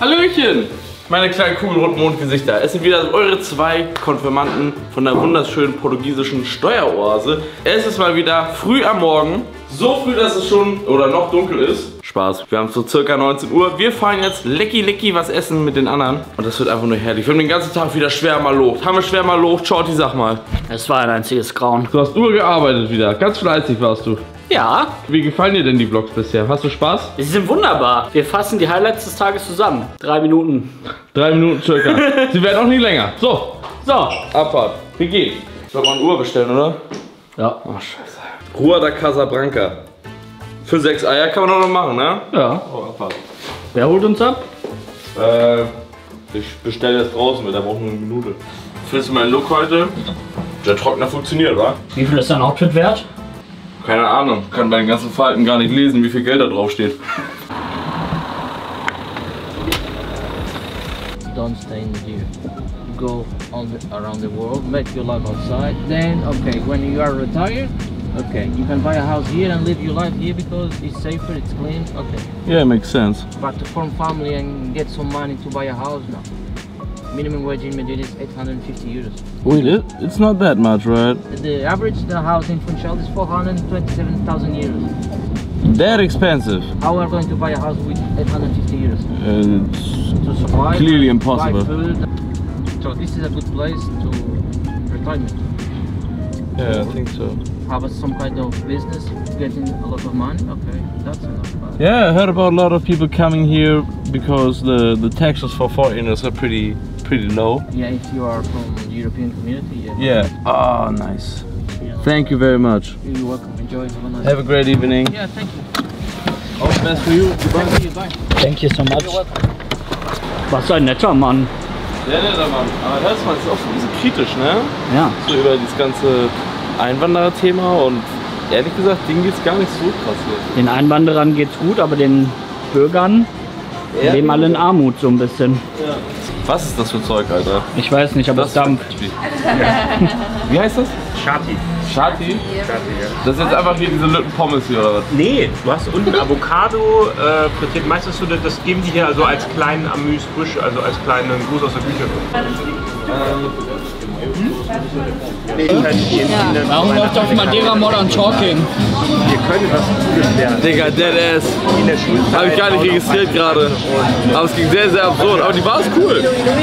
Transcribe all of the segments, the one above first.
Hallöchen, meine kleinen kugelrunden Mondgesichter. Es sind wieder eure zwei Konfirmanden von der wunderschönen portugiesischen Steueroase. Es ist mal wieder früh am Morgen. So früh, dass es schon oder noch dunkel ist. Spaß, wir haben so circa 19 Uhr. Wir fahren jetzt lecky was essen mit den anderen. Und das wird einfach nur herrlich. Wir haben den ganzen Tag wieder schwer mal locht. Haben wir schwer mal locht? Shorty, sag mal. Es war ein einziges Grauen. Du hast gearbeitet wieder. Ganz fleißig warst du. Ja. Wie gefallen dir denn die Vlogs bisher? Hast du Spaß? Sie sind wunderbar. Wir fassen die Highlights des Tages zusammen. 3 Minuten. 3 Minuten circa. Sie werden auch nie länger. So, Abfahrt. Wir gehen. Ich glaube, mal eine Uhr bestellen, oder? Ja. Oh, scheiße. Rua da Casablanca. Für 6 Eier kann man doch noch machen, ne? Ja. Oh, Abfahrt. Wer holt uns ab? Ich bestelle jetzt draußen, weil der braucht nur eine Minute. Findest du meinen Look heute? Der Trockner funktioniert, wa? Wie viel ist dein Outfit wert? Keine Ahnung. Kann bei den ganzen Falten gar nicht lesen, wie viel Geld da drauf steht. Don't stay in the gym. Go around the world, make your life outside. Then, okay, when you are retired, okay, you can buy a house here and live your life here because it's safer, it's clean. Okay. Yeah, makes sense. But to form family and get some money to buy a house, no. Minimum wage in Madrid is 850 euros. Wait, it's not that much, right? The average house in Funchal is 427,000 euros. That expensive. How are we going to buy a house with 850 euros? It's To survive, clearly buy impossible. food. So this is a good place to retirement. Yeah, I think so. Have some kind of business, getting a lot of money. Okay, that's enough. Yeah, I heard about a lot of people coming here because the taxes for foreigners are pretty low. Yeah, if you are from the European community. Yeah. Oh, nice. Thank you very much. You're welcome. Enjoy. Have a great evening. Yeah, thank you. All the best for you. Goodbye. Thank you. Bye. Thank you so much. You're welcome. Was ein netter Mann. Sehr netter Mann. Aber das ist auch ein bisschen kritisch, ne? Ja. So über dieses ganze Einwanderer-Thema und ehrlich gesagt, denen geht's gar nicht so krass hier. Den Einwanderern geht's gut, aber den Bürgern leben alle in Armut so ein bisschen. Ja. Was ist das für Zeug, Alter? Ich weiß nicht, aber es dampft. Wie heißt das? Shati. Shati? Shati, ja. Das ist jetzt einfach hier diese Lütten-Pommes hier, oder was? Nee, du hast unten Avocado frittiert. Meistens so, das geben die hier also als kleinen Amüs-Busch, also als kleinen Gruß aus der Küche. Warum läuft auf Madeira Modern Talking? Wir können was Cooles lernen. Digga, Deadass. In der Schulzeit. Habe ich gar nicht registriert gerade. Aber es ging sehr absurd. Aber die Bar ist cool.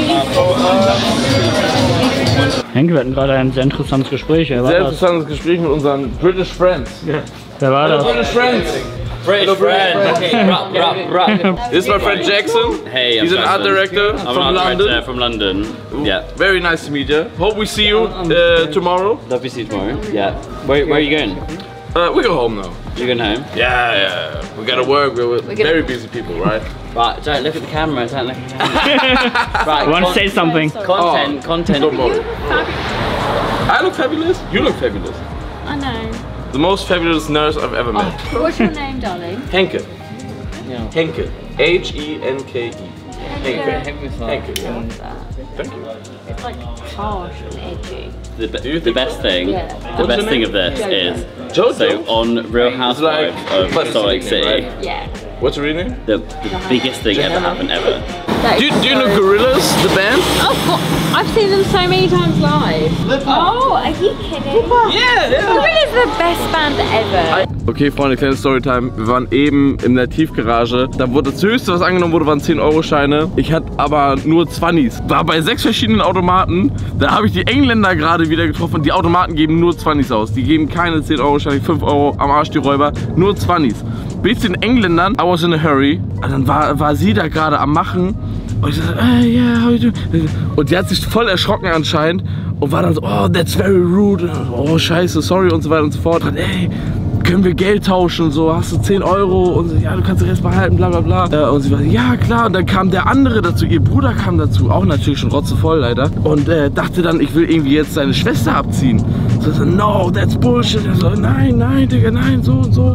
Henke, wir hatten gerade ein sehr interessantes Gespräch. Wer war Sehr das? interessantes Gespräch mit unseren British Friends. Wer war das? British Friends. British friend. This is my friend Jackson. Hey, I'm He's an art Jackson. director I'm from an art London. director from London. Yeah. Very nice to meet you. Hope we see you tomorrow. Love to see you tomorrow. Yeah. Where are you going? We go home now. You're going home? Yeah. We gotta work. We're very busy people, right? Right, don't look at the camera. Don't look at the camera. Right. I want to say something. Content. Don't worry. I look fabulous. You look fabulous. I know. The most fabulous nurse I've ever met. What's your name, darling? Henke. Yeah. Henke. H-E-N-K-E. Henke. Henke. Yeah. That. Thank you. It's like harsh and edgy. The best thing. Yeah. The What's best your thing name? of this is Jojo? so on Real Housewives like of Salt Lake City. right? Yeah. What's your real name? The biggest thing ever happened ever. Do you know Gorillaz, the band? Oh, I've seen them so many times live. Oh, are you kidding? Yeah. Gorillaz the best band ever. Okay, Freunde, kleine Storytime. Wir waren eben in der Tiefgarage. Da wurde das höchste, was angenommen wurde, waren 10-Euro-Scheine. Ich hatte aber nur 20s. War bei 6 verschiedenen Automaten. Da habe ich die Engländer gerade wieder getroffen. Die Automaten geben nur 20s aus. Die geben keine 10-Euro-Scheine, 5 Euro am Arsch, die Räuber. Nur 20s. Bin ich zu den Engländern, I was in a hurry. Und dann war sie da gerade am Machen. Und ich so, yeah, how you doing? Und die hat sich voll erschrocken anscheinend. Und war dann so, oh, that's very rude. Oh, scheiße, sorry und so weiter und so fort. Und ey, können wir Geld tauschen, so, hast du 10 Euro und so, ja, du kannst den Rest behalten, bla bla bla. Und sie war, ja klar, und dann kam der andere dazu, ihr Bruder kam dazu, auch natürlich schon rotzevoll leider, und dachte dann, ich will irgendwie jetzt seine Schwester abziehen. So, no, that's bullshit. So, nein, Digga, nein, so und so.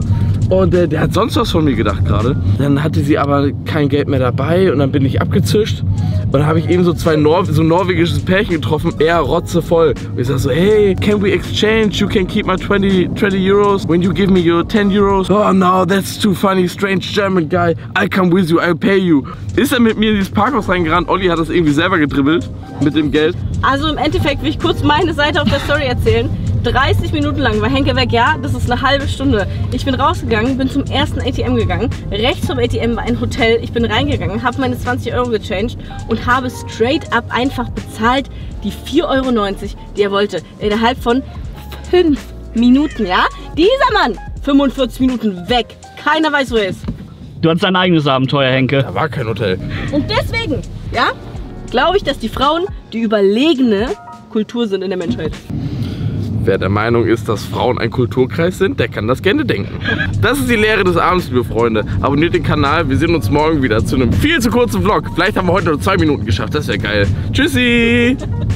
Und der hat sonst was von mir gedacht gerade. Dann hatte sie aber kein Geld mehr dabei und dann bin ich abgezischt. Und dann habe ich eben so so ein norwegisches Pärchen getroffen, eher rotzevoll. Und ich sag so, hey, can we exchange? You can keep my 20 Euros when you give me your 10 Euros. Oh no, that's too funny, strange German guy. I'll come with you, I'll pay you. Ist er mit mir in dieses Parkhaus reingerannt? Olli hat das irgendwie selber gedribbelt mit dem Geld. Also im Endeffekt will ich kurz meine Seite auf der Story erzählen. 30 Minuten lang war Henke weg, ja, das ist eine halbe Stunde. Ich bin rausgegangen, bin zum ersten ATM gegangen. Rechts vom ATM war ein Hotel. Ich bin reingegangen, habe meine 20 Euro gechanged und habe straight up einfach bezahlt die 4,90 Euro, die er wollte. Innerhalb von 5 Minuten, ja? Dieser Mann, 45 Minuten weg. Keiner weiß, wo er ist. Du hattest dein eigenes Abenteuer, Henke. Da war kein Hotel. Und deswegen, ja, glaube ich, dass die Frauen die überlegene Kultur sind in der Menschheit. Wer der Meinung ist, dass Frauen ein Kulturkreis sind, der kann das gerne denken. Das ist die Lehre des Abends, liebe Freunde. Abonniert den Kanal, wir sehen uns morgen wieder zu einem viel zu kurzen Vlog. Vielleicht haben wir heute nur 2 Minuten geschafft, das wäre geil. Tschüssi!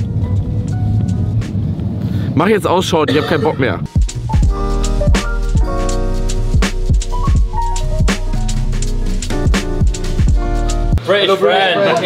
Mach jetzt Ausschau, ich habe keinen Bock mehr. Fresh friend.